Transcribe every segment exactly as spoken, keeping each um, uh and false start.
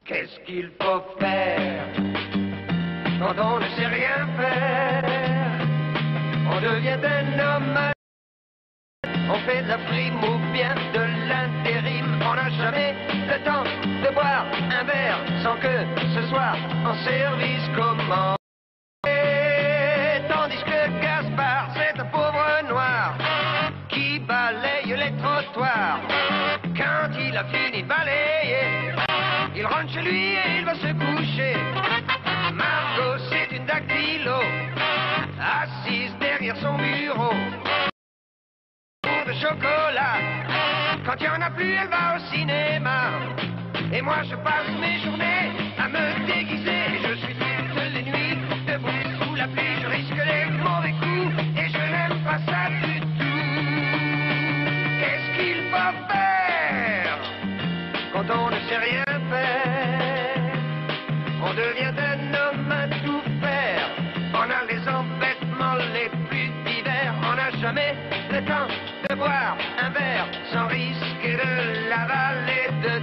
Qu'est-ce qu'il faut faire quand on ne sait rien faire? On devient un homme, on fait de la frime ou bien de l'intérim. On n'a jamais le temps de boire un verre sans que ce soit en service commandé. Tandis que Gaspard, c'est un pauvre noir qui balaye les trottoirs. Quand il a fini de balayer, il rentre chez lui et il va se coucher. Margot, c'est une dactylo, assise derrière son bureau. Pour de chocolat, quand il n'y en a plus, elle va au cinéma. Et moi, je passe mes journées à me déguiser. Je suis toutes les nuits debout sous la pluie. Je risque les mauvais coups et je n'aime pas ça du tout. Qu'est-ce qu'il faut faire quand on ne sait rien faire? On devient un homme à tout faire. On a les embêtements les plus divers. On n'a jamais le temps de boire un verre sans risquer de l'avaler de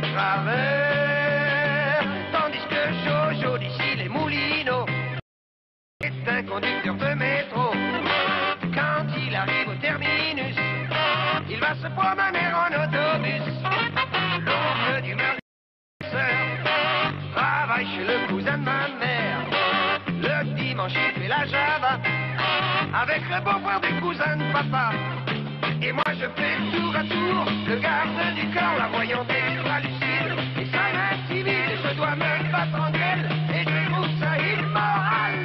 travers. Tandis que Jojo d'ici les Moulineaux est un conducteur de métro. Quand il arrive au terminus, il va se promener en autobus. L'oncle du meurtrier travaille chez le cousin de ma mère. Le dimanche, il fait la java avec le beau-frère du cousin de papa. Et moi, je fais tour à tour le garde du corps, la voyante extra-lucide. Et ça m'intimide, je dois me battre en gueule et je trouve ça immoral.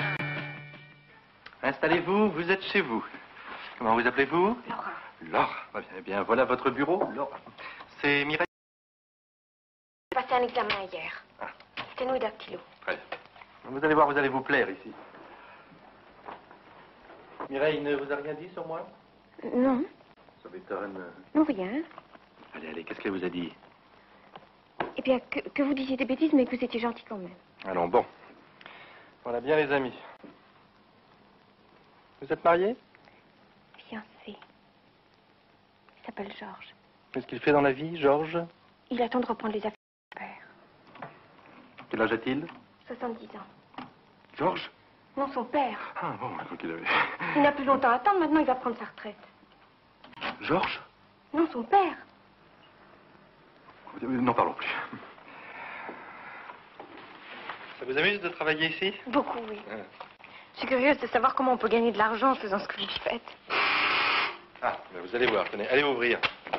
Installez-vous, vous êtes chez vous. Comment vous appelez-vous? Laura. Laura. Ah bien, eh bien, voilà votre bureau. Laura. C'est Mireille. J'ai passé un examen hier. Ah. Sténo et dactylo. Très bien. Vous allez voir, vous allez vous plaire ici. Mireille ne vous a rien dit sur moi? Non. Ça m'étonne. Non, rien. Allez, allez, qu'est-ce qu'elle vous a dit? Eh bien, que, que vous disiez des bêtises, mais que vous étiez gentil quand même. Allons, bon. Voilà bien les amis. Vous êtes mariés? Fiancé. Il s'appelle Georges. Qu'est-ce qu'il fait dans la vie, Georges? Il attend de reprendre les affaires de son père. Quel âge a-t-il? soixante-dix ans. Georges? Non, son père. Ah bon, je crois qu'il avait... Il n'a plus longtemps à attendre, maintenant il va prendre sa retraite. Georges? Non, son père. N'en parlons plus. Ça vous amuse de travailler ici? Beaucoup, oui. Ah. Je suis curieuse de savoir comment on peut gagner de l'argent en faisant ce que vous faites. Ah, ben vous allez voir, tenez, allez ouvrir.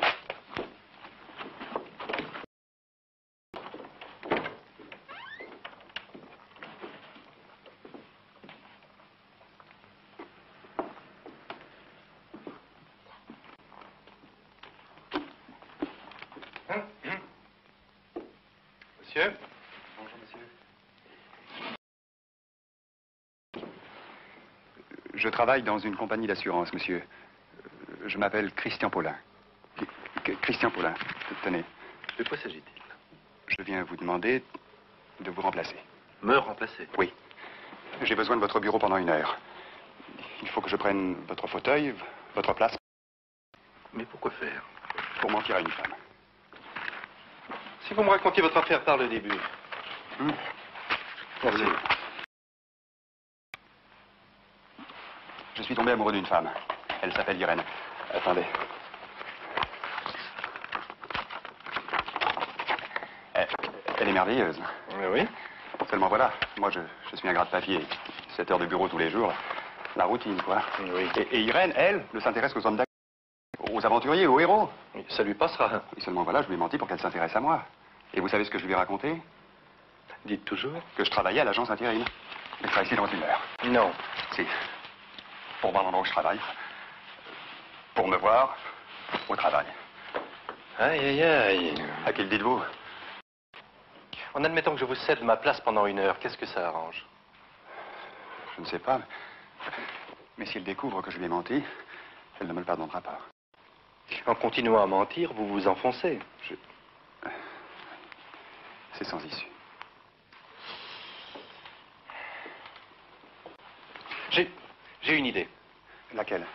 Monsieur? Bonjour, monsieur. Je travaille dans une compagnie d'assurance, monsieur. Je m'appelle Christian Paulin. Qu- Christian Paulin, tenez. De quoi s'agit-il? Je viens vous demander de vous remplacer. Me remplacer? Oui. J'ai besoin de votre bureau pendant une heure. Il faut que je prenne votre fauteuil, votre place. Mais pourquoi faire? Pour mentir à une femme. Si vous me racontiez votre affaire par le début. Hmm. Merci. Je suis tombé amoureux d'une femme. Elle s'appelle Irène. Attendez. Elle, elle est merveilleuse. Oui, oui. Seulement voilà, moi je, je suis un gras de papier. sept heures de bureau tous les jours. La routine, quoi. Oui. Et, et Irène, elle, ne s'intéresse qu'aux hommes d'action, aux aventuriers, aux héros. Oui, ça lui passera. Et seulement voilà, je lui ai menti pour qu'elle s'intéresse à moi. Et vous savez ce que je lui ai raconté? Dites toujours. Que je travaillais à l'agence intérim. Je serai ici dans une heure. Non. Si. Pour voir l'endroit où je travaille. Pour me voir au travail. Aïe, aïe, aïe. À qui le dites-vous? En admettant que je vous cède ma place pendant une heure, qu'est-ce que ça arrange? Je ne sais pas. Mais si elle découvre que je lui ai menti, elle ne me le pardonnera pas. En continuant à mentir, vous vous enfoncez. Je... C'est sans issue. J'ai... j'ai une idée. Laquelle?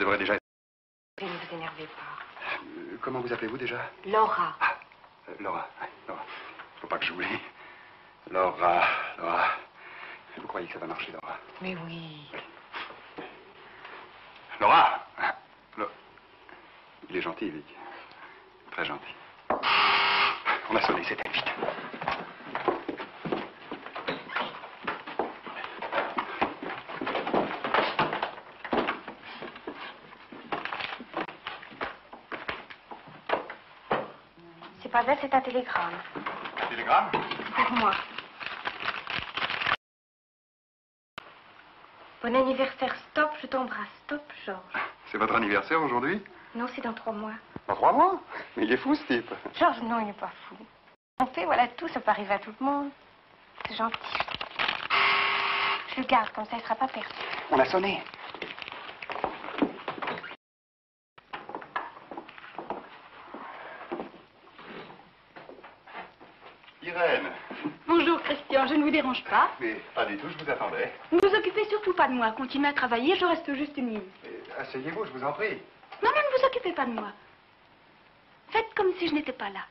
devrais déjà être... Ne vous énervez pas. Euh, comment vous appelez-vous déjà? Laura. Ah, euh, Laura. Ouais, Laura. Faut pas que j'oublie. Laura, Laura. Vous croyez que ça va marcher, Laura? Mais oui. Laura! Laura. Il est gentil, Vic. Très gentil. On a sonné, c'était vite. C'est pas vrai, c'est un télégramme. Télégramme? Pour moi. Bon anniversaire, stop, je t'embrasse. Stop, Georges. C'est votre anniversaire aujourd'hui? Non, c'est dans trois mois. Dans trois mois? Il est fou, ce type. Georges, non, il n'est pas fou. On fait, voilà tout, ça peut arriver à tout le monde. C'est gentil. Je le garde, comme ça, il ne sera pas perdu. On a sonné. Irène. Bonjour Christian, je ne vous dérange pas. Mais pas du tout, je vous attendais. Ne vous occupez surtout pas de moi. Continuez à travailler, je reste juste une minute. Mais asseyez-vous, je vous en prie. Non, non, ne vous occupez pas de moi. Faites comme si je n'étais pas là.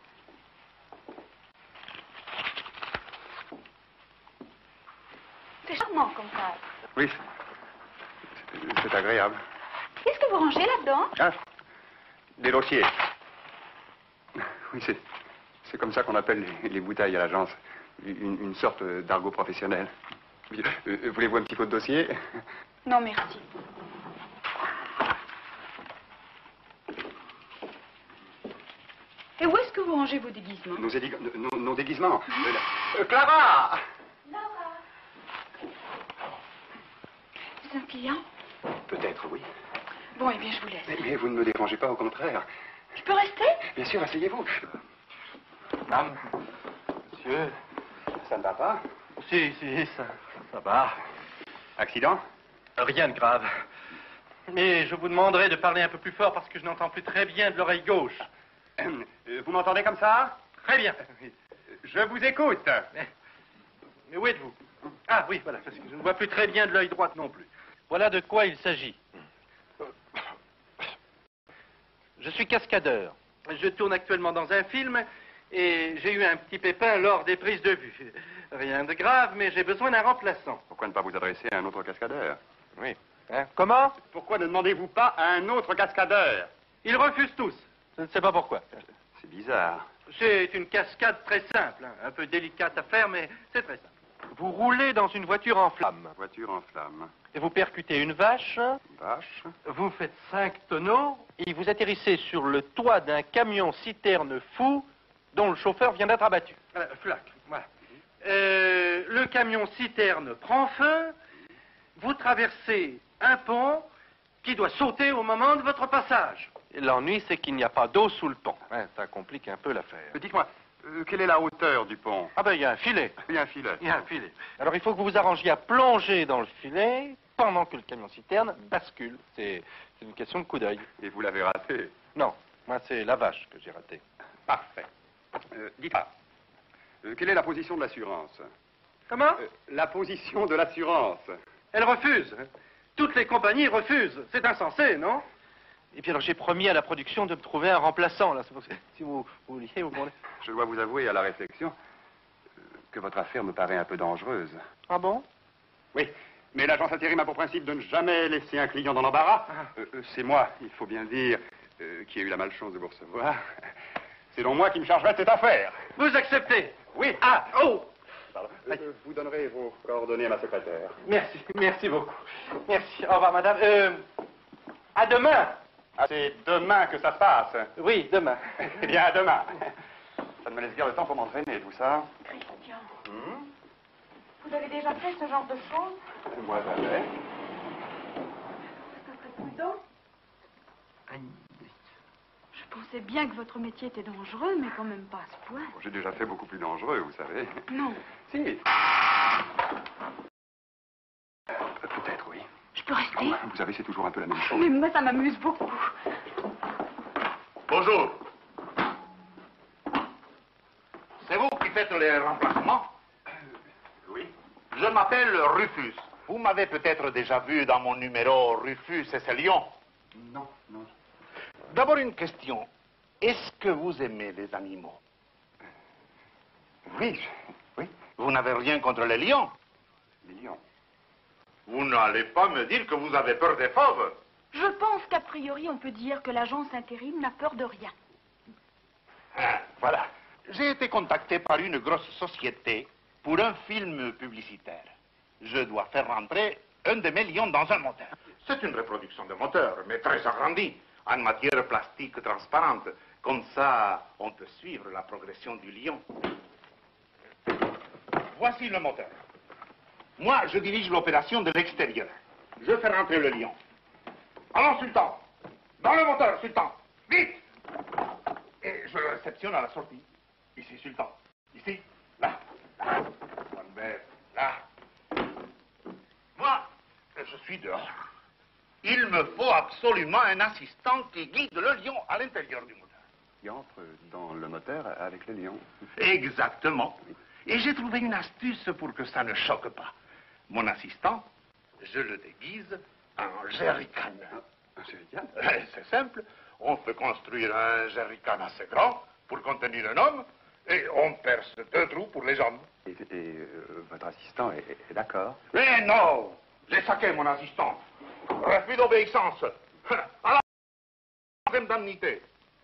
C'est charmant comme ça. Oui, c'est- c'est agréable. Qu'est-ce que vous rangez là-dedans? Ah, des dossiers. Oui, c'est c'est comme ça qu'on appelle les, les bouteilles à l'agence. Une, une sorte d'argot professionnel. Oui, euh, Voulez-vous un petit peu de dossier? Non, merci. Et où est-ce que vous rangez vos déguisements? Nos, édig- nos- nos déguisements. Euh, là- euh, Clara! Laura. C'est un client? Peut-être, oui. Bon, eh bien, je vous laisse. Mais, mais vous ne me dérangez pas, au contraire. Je peux rester? Bien sûr, asseyez-vous. Madame, monsieur. Ça ne va pas? Si, si, ça, ça va. Accident? Rien de grave. Mais je vous demanderai de parler un peu plus fort parce que je n'entends plus très bien de l'oreille gauche. Euh, Vous m'entendez comme ça? Très bien. Je vous écoute. Mais, mais où êtes-vous? Ah oui, voilà, parce que je ne vois plus très bien de l'œil droit non plus. Voilà de quoi il s'agit. Je suis cascadeur. Je tourne actuellement dans un film et j'ai eu un petit pépin lors des prises de vue. Rien de grave, mais j'ai besoin d'un remplaçant. Pourquoi ne pas vous adresser à un autre cascadeur? Oui. Hein? Comment? Pourquoi ne demandez-vous pas à un autre cascadeur? Ils refusent tous. Je ne sais pas pourquoi. C'est bizarre. C'est une cascade très simple, hein, un peu délicate à faire, mais c'est très simple. Vous roulez dans une voiture en flammes. Voiture en flammes. Et vous percutez une vache. Vache. Vous faites cinq tonneaux et vous atterrissez sur le toit d'un camion-citerne fou dont le chauffeur vient d'être abattu. Voilà, flac, voilà. Euh, le camion-citerne prend feu. Vous traversez un pont qui doit sauter au moment de votre passage. L'ennui, c'est qu'il n'y a pas d'eau sous le pont. Hein, ça complique un peu l'affaire. Euh, Dites-moi, euh, quelle est la hauteur du pont? Ah ben, il y a un filet. Il y a un filet. Il y a un filet. Alors, il faut que vous vous arrangiez à plonger dans le filet pendant que le camion-citerne bascule. C'est c'est une question de coup d'œil. Et vous l'avez raté. Non, moi, c'est la vache que j'ai ratée. Parfait. Euh, Dites-moi, euh, quelle est la position de l'assurance? Comment? Euh, La position de l'assurance. Elle refuse. Toutes les compagnies refusent. C'est insensé, non? Et puis alors, j'ai promis à la production de me trouver un remplaçant, là. C'est pour ça- Si vous, vous vouliez, vous demandez. Je dois vous avouer à la réflexion euh, que votre affaire me paraît un peu dangereuse. Ah bon? Oui, mais l'agence intérim a pour principe de ne jamais laisser un client dans l'embarras. Ah. Euh, euh, c'est moi, il faut bien le dire, euh, qui ai eu la malchance de vous recevoir. C'est donc moi qui me chargerai de cette affaire. Vous acceptez? Oui. Ah, oh! Pardon. Euh, vous donnerez vos coordonnées à ma secrétaire. Merci, merci beaucoup. Merci. Au revoir, madame. Euh, à demain. Ah, c'est demain que ça se passe. Oui, demain. Eh bien, à demain. Ça ne me laisse guère le temps pour m'entraîner, tout ça. Christian, Hmm? vous avez déjà fait ce genre de choses? Moi, jamais. Ça serait prudent. Je pensais bien que votre métier était dangereux, mais quand même pas à ce point. J'ai déjà fait beaucoup plus dangereux, vous savez. Non. Si. Euh, Peut-être, oui. Je peux rester? Vous savez, c'est toujours un peu la même chose. Mais moi, ça m'amuse beaucoup. Bonjour. C'est vous qui faites les remplacements? Oui. Je m'appelle Rufus. Vous m'avez peut-être déjà vu dans mon numéro Rufus et ses lions. Non, non. D'abord une question. Est-ce que vous aimez les animaux? Oui, je- oui. Vous n'avez rien contre les lions? Les lions. Vous n'allez pas me dire que vous avez peur des fauves? Je pense qu'a priori, on peut dire que l'agence intérim n'a peur de rien. Ah, voilà. J'ai été contacté par une grosse société pour un film publicitaire. Je dois faire rentrer un de mes lions dans un moteur. C'est une reproduction de moteur, mais très agrandie, en matière plastique transparente. Comme ça, on peut suivre la progression du lion. Voici le moteur. Moi, je dirige l'opération de l'extérieur. Je fais rentrer le lion. Allons, Sultan. Dans le moteur, Sultan. Vite. Et je le réceptionne à la sortie. Ici, Sultan. Ici. Là. Là. Bonne bête. Là. Moi, je suis dehors. Il me faut absolument un assistant qui guide le lion à l'intérieur du moteur. Qui entre dans le moteur avec le lion. Exactement. Et j'ai trouvé une astuce pour que ça ne choque pas. Mon assistant, je le déguise en jerrycan. Un jerrycan? C'est simple. On peut construire un jerrycan assez grand pour contenir un homme et on perce deux trous pour les jambes. Et, et, euh, votre assistant est, est d'accord? Mais non! J'ai saqué mon assistant. Refus d'obéissance. À la indemnité.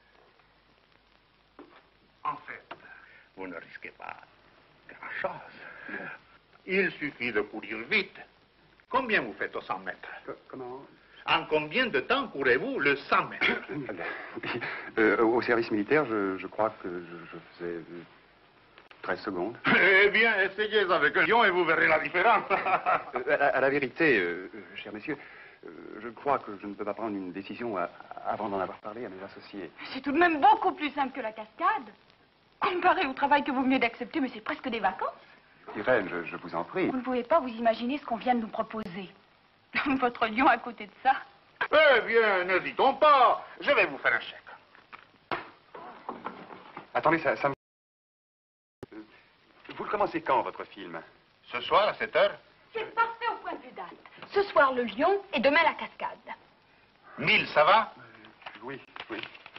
En fait, vous ne risquez pas grand-chose. Il suffit de courir vite. Combien vous faites au cent mètres? Co- Comment? En combien de temps courez-vous le cent mètres? Euh, au service militaire, je, je crois que je, je faisais euh, treize secondes. Eh bien, essayez avec un lion et vous verrez la différence. Euh, à, la- à la vérité, euh, euh, cher monsieur, euh, je crois que je ne peux pas prendre une décision à- avant d'en avoir parlé à mes associés. C'est tout de même beaucoup plus simple que la cascade. Comparé au travail que vous venez d'accepter, mais c'est presque des vacances. Irène, je, je vous en prie. Vous ne pouvez pas vous imaginer ce qu'on vient de nous proposer. Votre lion à côté de ça. Eh bien, n'hésitons pas. Je vais vous faire un chèque. Attendez, ça, ça me... Euh, Vous le commencez quand, votre film? Ce soir, à sept heures? C'est parfait au point de vue date. Ce soir, le lion et demain, la cascade. Mille, ça va? Oui, oui.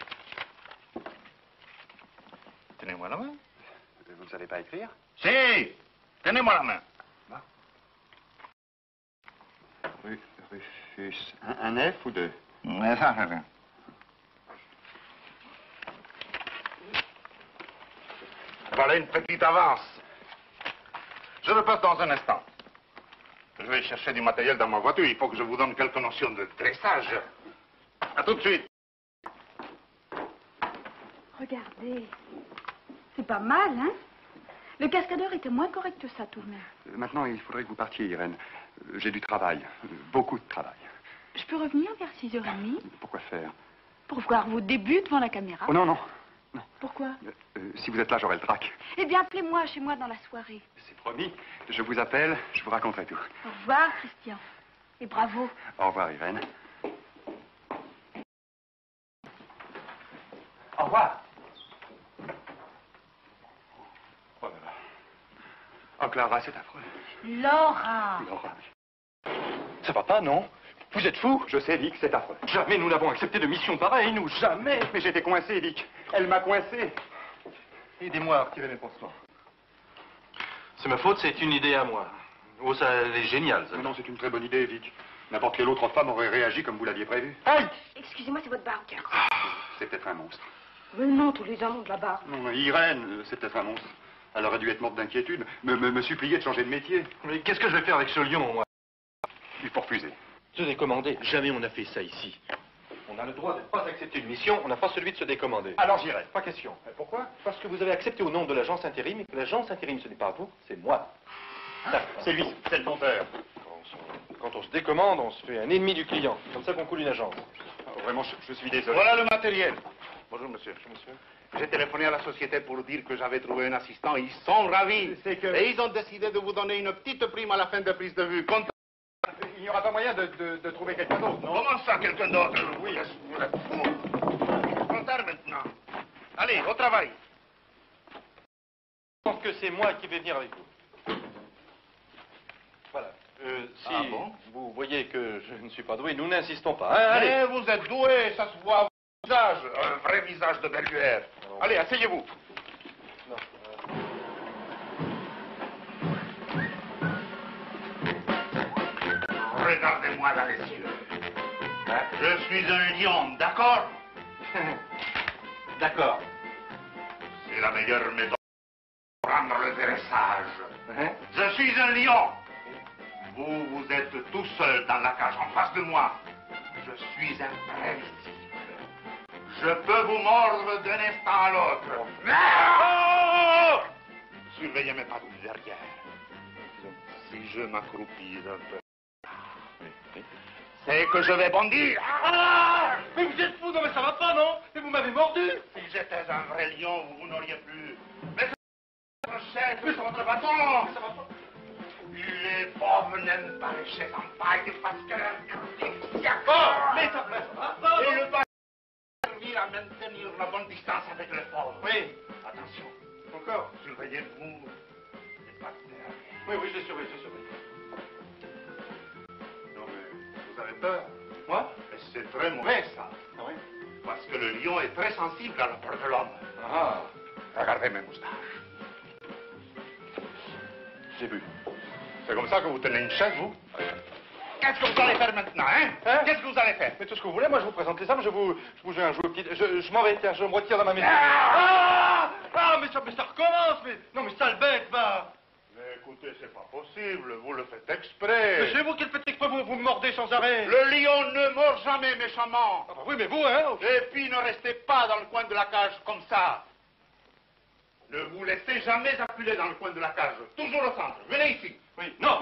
Tenez-moi la main. Vous ne savez pas écrire? Si! Tenez-moi la main. Ru- Rufus. Un, un F ou deux? Mais ça, c'est rien. Voilà une petite avance. Je repasse dans un instant. Je vais chercher du matériel dans ma voiture. Il faut que je vous donne quelques notions de dressage. À tout de suite. Regardez. C'est pas mal, hein? Le cascadeur était moins correct que ça, tout de même. Euh, Maintenant, il faudrait que vous partiez, Irène. Euh, J'ai du travail. euh, Beaucoup de travail. Je peux revenir vers six heures trente Pourquoi faire? pour voir vos débuts devant la caméra. Oh non, non. Pourquoi? Euh, euh, si vous êtes là, j'aurai le trac. Eh bien, appelez-moi chez moi dans la soirée. C'est promis. Je vous appelle, je vous raconterai tout. Au revoir, Christian. Et bravo. Au revoir, Irène. Au revoir. Oh là là. Oh, Clara, c'est affreux. Laura. Laura. Ça va pas, non? Vous êtes fou? Je sais, Vic, c'est affreux. Jamais nous n'avons accepté de mission pareille, nous, jamais. Mais j'étais coincé, Vic. Elle m'a coincé. Aidez-moi à retirer mes pansements. C'est ma faute, c'est une idée à moi. Oh, ça, elle est géniale, ça. Mais non, c'est une très bonne idée, Vic. N'importe quelle autre femme aurait réagi comme vous l'aviez prévu. Aïe! Excusez-moi, c'est votre barbe. C'est peut-être un monstre. Mais non, tous les hommes ont de la barbe. Non, mais Irène, euh, c'est peut-être un monstre. Elle aurait dû être morte d'inquiétude, me, me, me supplier de changer de métier. Mais qu'est-ce que je vais faire avec ce lion, moi? Il faut refuser. Se décommander. Jamais on n'a fait ça ici. On a le droit de ne pas accepter une mission, on n'a pas celui de se décommander. Alors j'irai. Pas question. Pourquoi? Parce que vous avez accepté au nom de l'agence intérim et que l'agence intérim, ce n'est pas vous, c'est moi. C'est lui, c'est le compteur. Quand on se décommande, on se fait un ennemi du client. Comme ça qu'on coule une agence. Oh, vraiment, je, je suis désolé. Voilà le matériel. Bonjour, monsieur. Bonjour, monsieur. J'ai téléphoné à la société pour dire que j'avais trouvé un assistant. Ils sont ravis. C'est que- Et ils ont décidé de vous donner une petite prime à la fin de prise de vue. Compte- Il n'y aura pas moyen de, de, de trouver quelqu'un d'autre, non? Comment ça, quelqu'un d'autre? Oui. Vous êtes fou. Trop tard maintenant. Allez, au travail. Je pense que c'est moi qui vais venir avec vous. Voilà. Euh, si Ah bon? vous voyez que je ne suis pas doué, nous n'insistons pas. Hein, allez. Mais vous êtes doué, ça se voit à votre visage. Un vrai visage de Belluaire. Non. Allez, asseyez-vous. Non, Regardez-moi dans les yeux. Je suis un lion, d'accord? D'accord. C'est la meilleure méthode pour prendre le dressage. Hein? Je suis un lion. Vous, vous êtes tout seul dans la cage en face de moi. Je suis imprévisible. Je peux vous mordre d'un instant à l'autre. Ah! Surveillez mes pattes derrière. Si je m'accroupis un peu, c'est que je vais bondir. Ah! Mais vous êtes fou, non mais ça va pas, non? Mais vous m'avez mordu. Si j'étais un vrai lion, vous, vous n'auriez plus. Mais c'est votre chaise, c'est votre bâton. Ça va pas. Les pauvres n'aiment pas les chaises en paille parce que leur critique Oh, mais ça va pas. Et le bâton servir à maintenir la bonne distance avec les pauvres. Oui. Attention. Encore. Surveillez-vous les pattes derrière. Oui, oui, je surveille, je surveille. Non, mais vous avez peur. Moi? Mais c'est très mauvais, ça. Ah oui? Parce que le lion est très sensible à la peur de l'homme. Ah, Regardez mes moustaches. j'ai vu. C'est comme ça que vous tenez une chaise, vous? Qu'est-ce que vous allez faire maintenant, hein? Hein? Qu'est-ce que vous allez faire? Mais tout ce que vous voulez, moi je vous présente les armes, je vous, je vous joue un jeu petit. Je, je m'en vais, tiens, je me retire dans ma maison. Ah! Ah, ah mais, ça, mais ça recommence, mais. Non, mais sale bête, va. Mais écoutez, c'est pas possible, vous le faites exprès. Mais c'est vous qui le faites exprès, vous, vous me mordez sans arrêt. Le lion ne mord jamais méchamment. Ah bah oui, mais vous, hein? Et puis ne restez pas dans le coin de la cage comme ça. Ne vous laissez jamais acculer dans le coin de la cage. Toujours au centre. Venez ici. Oui, non.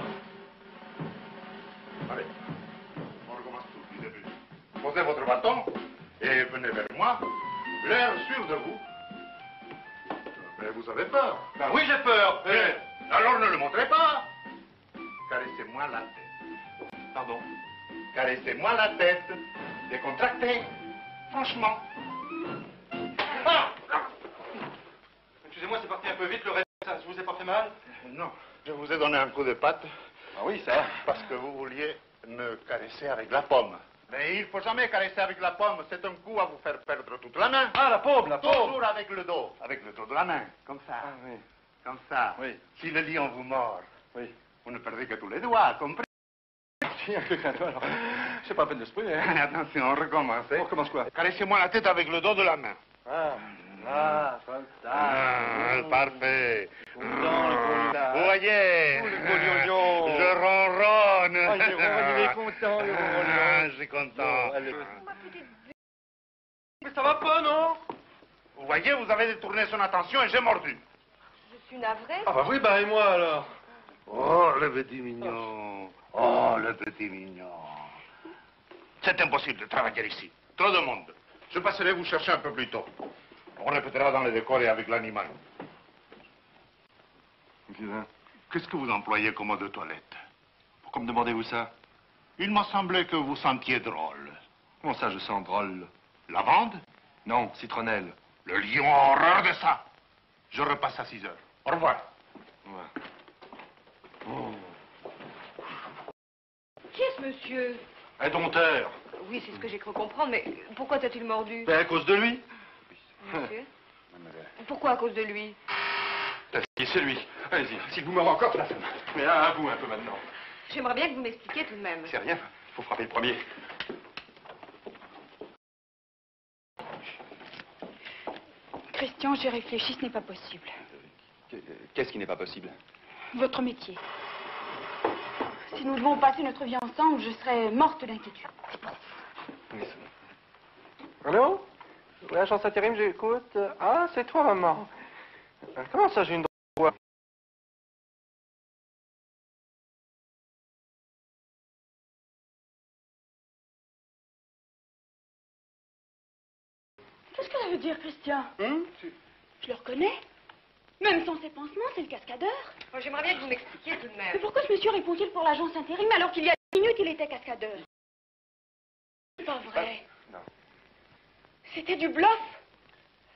Allez. On recommence tout du début. Posez votre bâton et venez vers moi. L'air sûr de vous. Mais vous avez peur. Ben oui, j'ai peur. Eh, alors ne le montrez pas. Caressez-moi la tête. Pardon. Caressez-moi la tête. Décontractez. Franchement. Ah! Excusez-moi, c'est parti un peu vite, le reste, ça vous a pas fait mal? Non, je vous ai donné un coup de patte Ah oui, ça. parce que vous vouliez me caresser avec la pomme. Mais il ne faut jamais caresser avec la pomme, c'est un coup à vous faire perdre toute la main. Ah, la paume, la paume. Toujours avec le dos, avec le dos de la main, comme ça. Ah oui. Comme ça. Oui. Si le lion vous mord, Oui. vous ne perdez que tous les doigts, compris? Alors, c'est pas la peine de se priver, hein. Attention, on recommence. hein. On recommence quoi? Caressez-moi la tête avec le dos de la main. Ah, ah, comme ça. Ah, parfait. Content, le content. Vous voyez, Oh, le gros lion. je ronronne. Ah, il ronronne, il est content, le gros lion. Ah, je suis content. Bon, allez. Mais ça va pas, non? Vous voyez, vous avez détourné son attention et j'ai mordu. Je suis navrée. Ah bah oui, bah et moi alors? Oh, le petit mignon. Oh, le petit mignon. C'est impossible de travailler ici. Trop de monde. Je passerai vous chercher un peu plus tôt. On répétera dans les décors et avec l'animal. Qu'est-ce que vous employez comme mot de toilette? Pourquoi me demandez-vous ça? Il m'a semblé que vous sentiez drôle. Comment ça, je sens drôle? Lavande? Non, citronnelle. Le lion a horreur de ça. Je repasse à six heures. Au revoir. Ouais. Oh. Qui est ce monsieur? Un dompteur. Oui, c'est ce que j'ai cru comprendre, mais pourquoi t'as-t-il mordu? Ben, à cause de lui. Monsieur? Pourquoi à cause de lui? C'est lui. Allez-y, s'il vous meurt encore, ça. Mais à, à vous un peu maintenant. J'aimerais bien que vous m'expliquiez tout de même. C'est rien, il faut frapper le premier. Christian, j'ai réfléchi, ce n'est pas possible. Qu'est-ce qui n'est pas possible? Votre métier. Si nous devons passer notre vie ensemble, je serais morte d'inquiétude. Allô? Oui, agence intérim, j'écoute. Ah, c'est toi, maman. Comment ça, j'ai une droite? Qu'est-ce que ça veut dire, Christian? Hum? Je le reconnais. Même sans ses pansements, c'est le cascadeur. Moi, j'aimerais bien que vous m'expliquiez tout de Mais même. pourquoi ce monsieur répond-il pour l'agence intérim alors qu'il y a dix minutes, il était cascadeur? C'est pas vrai. Non. C'était du bluff.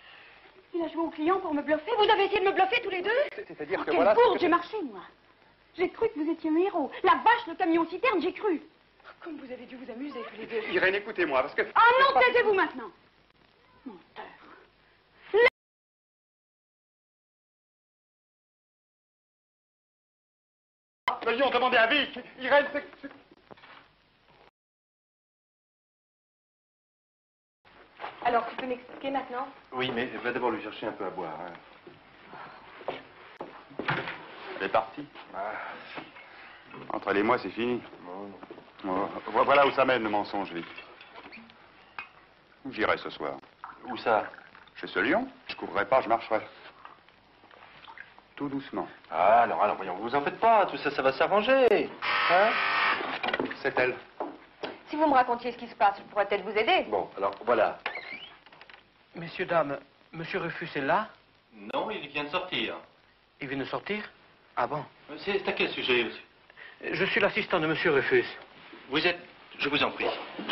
Il a joué au client pour me bluffer. Vous avez essayé de me bluffer tous les deux? C'est-à-dire Oh, que quelle voilà... bourde, j'ai marché, moi. J'ai cru que vous étiez un héros. La vache, le camion-citerne, j'ai cru. Comme vous avez dû vous amuser tous les deux. Irène, écoutez-moi, parce que... Ah non, taisez-vous maintenant. Menteur. Le lion, demandez à Vic. Irène, c'est... c'est- Alors, tu peux m'expliquer maintenant? Oui, mais va d'abord lui chercher un peu à boire. Hein. Elle est partie. Ah, Entre elle et moi, c'est fini. non, non. Oh, voilà où ça mène, le mensonge, Vic. Où j'irai ce soir? Où ça? Chez ce lion. Je courrai pas, je marcherai. Tout doucement. Ah, alors, alors, voyons, vous en faites pas, tout ça, ça va s'arranger. Hein? C'est elle. Si vous me racontiez ce qui se passe, je pourrais peut-être vous aider. Bon, alors, voilà. Messieurs, dames, Monsieur Rufus est là? Non, il vient de sortir. Il vient de sortir? Ah bon? C'est à quel sujet, monsieur? Je suis l'assistant de Monsieur Rufus. Vous êtes... Je vous en prie.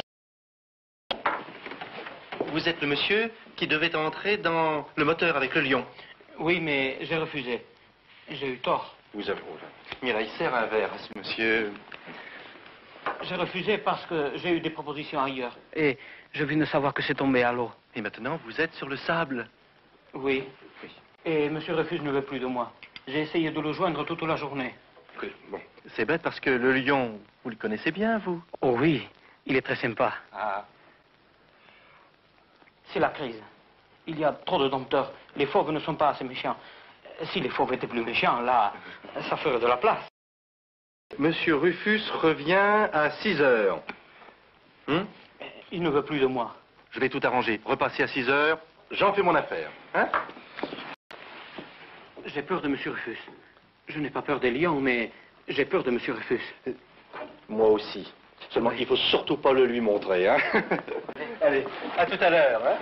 Vous êtes le monsieur qui devait entrer dans le moteur avec le lion. Oui, mais j'ai refusé. J'ai eu tort. Vous avez... Oh là. Mais là, il sert un verre à ce monsieur. J'ai refusé parce que j'ai eu des propositions ailleurs. Et je viens de savoir que c'est tombé à l'eau. Et maintenant, vous êtes sur le sable. Oui. Oui. Et Monsieur Rufus ne veut plus de moi. J'ai essayé de le joindre toute la journée. Oui, bon. C'est bête parce que le lion, vous le connaissez bien, vous. Oh oui, il est très sympa. Ah. C'est la crise. Il y a trop de dompteurs. Les fauves ne sont pas assez méchants. Si les fauves étaient plus méchants, là, ça ferait de la place. Monsieur Rufus revient à six heures. Hum? Il ne veut plus de moi. Je vais tout arranger. Repassez à six heures, j'en fais mon affaire. Hein? J'ai peur de Monsieur Rufus. Je n'ai pas peur des lions, mais j'ai peur de Monsieur Rufus. Moi aussi. Seulement qu'il ne faut surtout pas le lui montrer. Hein? Allez, à tout à l'heure. Hein?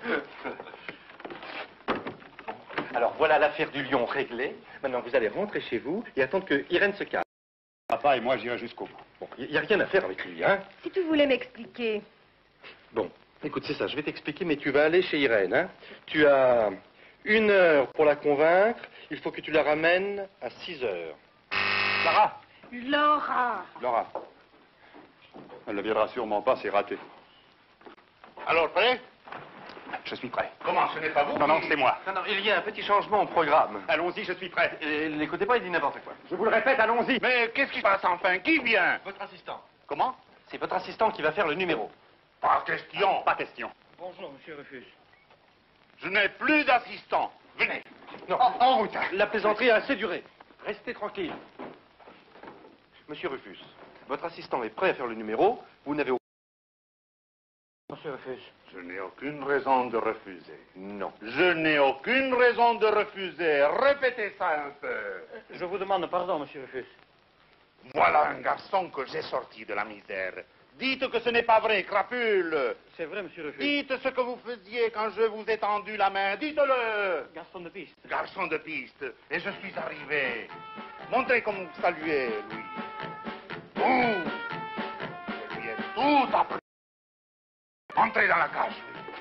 Alors, voilà l'affaire du lion réglée. Maintenant, vous allez rentrer chez vous et attendre que Irène se calme. Papa et moi, j'irai jusqu'au bout. Bon, il n'y a rien à faire avec lui, hein? Si tu voulais m'expliquer. Bon, écoute, c'est ça, je vais t'expliquer, mais tu vas aller chez Irène, hein? Tu as une heure pour la convaincre. Il faut que tu la ramènes à six heures. Clara! Laura. Laura. Elle ne viendra sûrement pas, c'est raté. Alors, prêt? Je suis prêt. Comment, ce n'est pas vous? Non, non, c'est moi. Non, non, il y a un petit changement au programme. Allons-y, je suis prêt. Et n'écoutez pas, il dit n'importe quoi. Je vous le répète, allons-y. Mais qu'est-ce qui se passe enfin? Qui vient? Votre assistant. Comment? C'est votre assistant qui va faire le numéro. Pas question. Pas question. Bonjour, Monsieur Rufus. Je n'ai plus d'assistant. Venez. Non, En, en route. la plaisanterie a assez duré. Restez tranquille. Monsieur Rufus, votre assistant est prêt à faire le numéro. Vous n'avez aucun... Monsieur Rufus. Je n'ai aucune raison de refuser. Non. Je n'ai aucune raison de refuser. Répétez ça un peu. Je vous demande pardon, Monsieur Rufus. Voilà un garçon que j'ai sorti de la misère. Dites que ce n'est pas vrai, crapule. C'est vrai, Monsieur Rufus. Dites ce que vous faisiez quand je vous ai tendu la main. Dites-le. Garçon de piste. Garçon de piste. Et je suis arrivé. Montrez comment vous saluez, Louis. Vous. Je lui ai tout appris. Entrez dans la cage.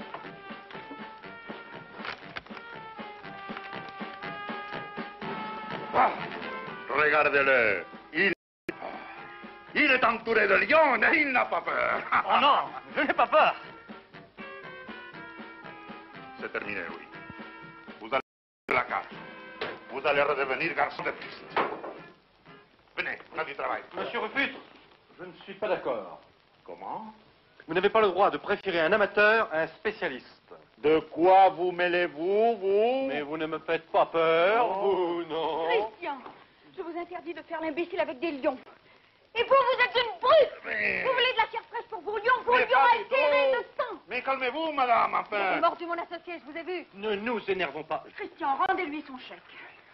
Ah, regardez-le. Il... il est entouré de lions et il n'a pas peur. Oh non, je n'ai pas peur. C'est terminé, oui. Vous allez de la cage. Vous allez redevenir garçon de piste. Venez, on a du travail. Monsieur Rufus, je ne suis pas d'accord. Comment? Vous n'avez pas le droit de préférer un amateur à un spécialiste. De quoi vous mêlez-vous, vous? Mais vous ne me faites pas peur, vous, non? Christian, je vous interdis de faire l'imbécile avec des lions. Et vous, vous êtes une brute. Mais... Vous voulez de la chair fraîche pour vos lions, vos Mais lions pas du altérés tout. de sang. Mais calmez-vous, madame, Vous avez enfin. mordu mon associé, je vous ai vu. Ne nous énervons pas. Christian, rendez-lui son chèque.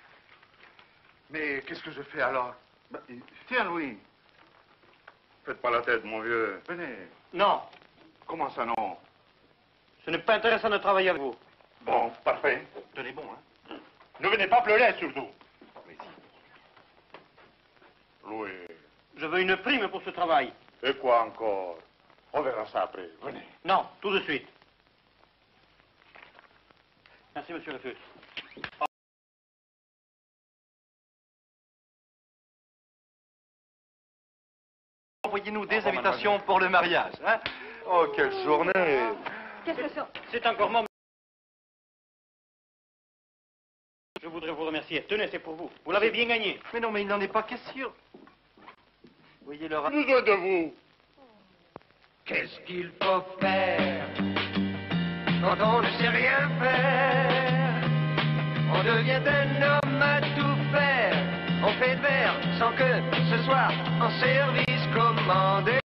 Mais qu'est-ce que je fais alors? Ben, tiens, Louis. Faites pas la tête, mon vieux. Venez. Non, Comment ça, non? ce n'est pas intéressant de travailler avec vous. Bon, parfait. Tenez bon, hein? Ne venez pas pleurer, surtout. Louis. Je veux une prime pour ce travail. Et quoi encore? On verra ça après. Venez. Non, tout de suite. Merci, Monsieur Rufus. envoyez-nous des invitations pour le mariage. Hein? Oh, quelle journée! Qu'est-ce que c'est? C'est encore mon... Je voudrais vous remercier. Tenez, c'est pour vous. Vous l'avez bien gagné. Mais non, mais il n'en est pas question. Voyez le... Besoin de vous. Qu'est-ce qu'il faut faire quand on ne sait rien faire? On devient un homme à tout faire. On fait le verre sans que ce soit en service commandé.